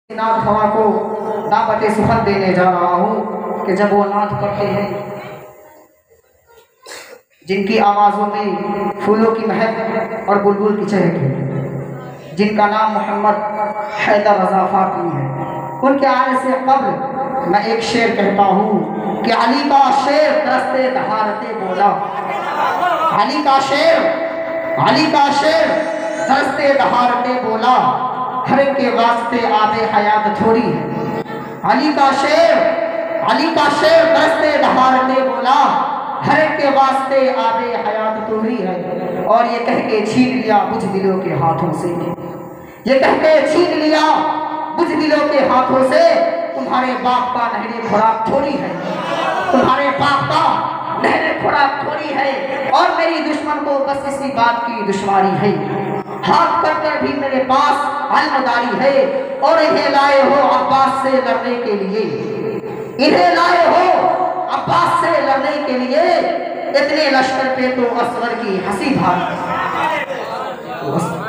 नाथ हवा को दावत सुखन देने जा रहा हूँ कि जब वो नाथ पढ़ते हैं जिनकी आवाज़ों में फूलों की महक और बुलबुल की चहक है, जिनका नाम मोहम्मद हैदर रज़ा फ़ातिमी है, उनके आने से कब्ल मैं एक शेर कहता हूँ कि अली का शेर दरस्ते दहारते बोला। अली का शेर दरस्ते दहारते बोला, हर एक के वास्ते आबे हयात थोड़ी है। अली का शेर दरस्ते दहारते बोला, हर एक के वास्ते आबे हयात थोड़ी है। और ये कह के छीन लिया बुझ दिलों के हाथों से, ये कह के छीन लिया बुझ दिलों के हाथों से, तुम्हारे बाप का नहरे खुराक थोड़ी है, तुम्हारे बाप का नहरे खुराक थोड़ी है। और मेरी दुश्मन को बस इसी बात की दुश्वारी है, हाथ कर भी मेरे पास अलमदारी है। और इन्हें लाए हो अब्बास से लड़ने के लिए, इन्हें लाए हो अब्बास से लड़ने के लिए, इतने लश्कर पे तो असगर की हंसी भाग।